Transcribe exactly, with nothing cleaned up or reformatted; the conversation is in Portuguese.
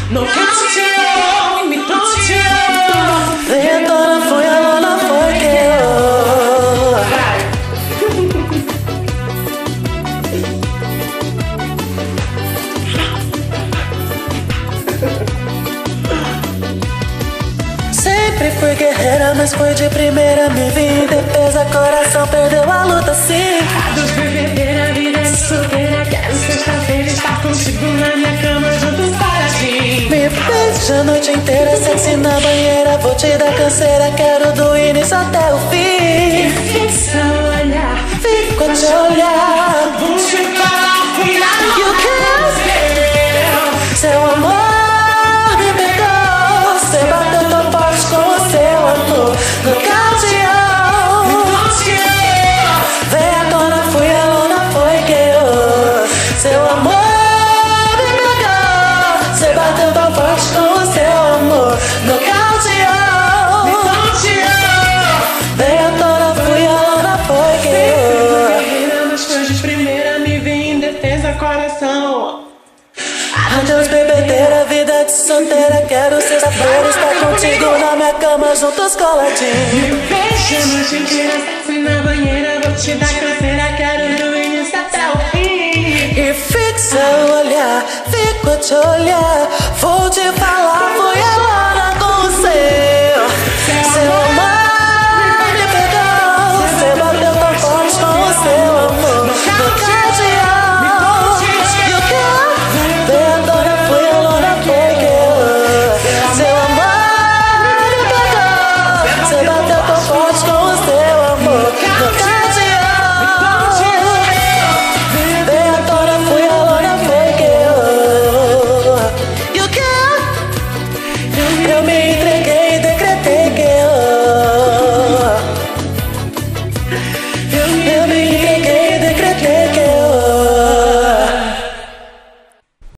Nocauteou, me nocauteou. Venha dona, foi a lona, foi que eu. Sempre fui guerreira, mas foi de primeira. Me vi em defesa, coração perdeu a luta, sim. Dos bebedeira, vida de solteira. Quero sexta-feira estar contigo na minha cama, juntos para assim. Me beija a noite inteira, sexy na banheira. Vou te dar canseira, quero do início até o fim. Fixa o olhar, Fico a te olhar. vou te falar, cuidado. E o que? Seu amor me pegou. Você bateu tão forte com o seu amor. Nocauteou, Me nocauteou. veio à tona, fui a lona, foi que eu. Seu amor me pegou. Você bateu tão forte com o seu amor. Nocauteou, Me nocauteou. veio à tona, fui a lona, foi que eu. Guerreira, mas foi de primeira. Me vi em defesa, coração. Adeus bebedeira, vida de solteira. Quero sexta-feira estar contigo na minha cama, juntos coladinhos. Beija a noite inteira, sexy na banheira. Vou te dar canseira, quero do início até o fim. E fixa o olhar, fico a te olhar.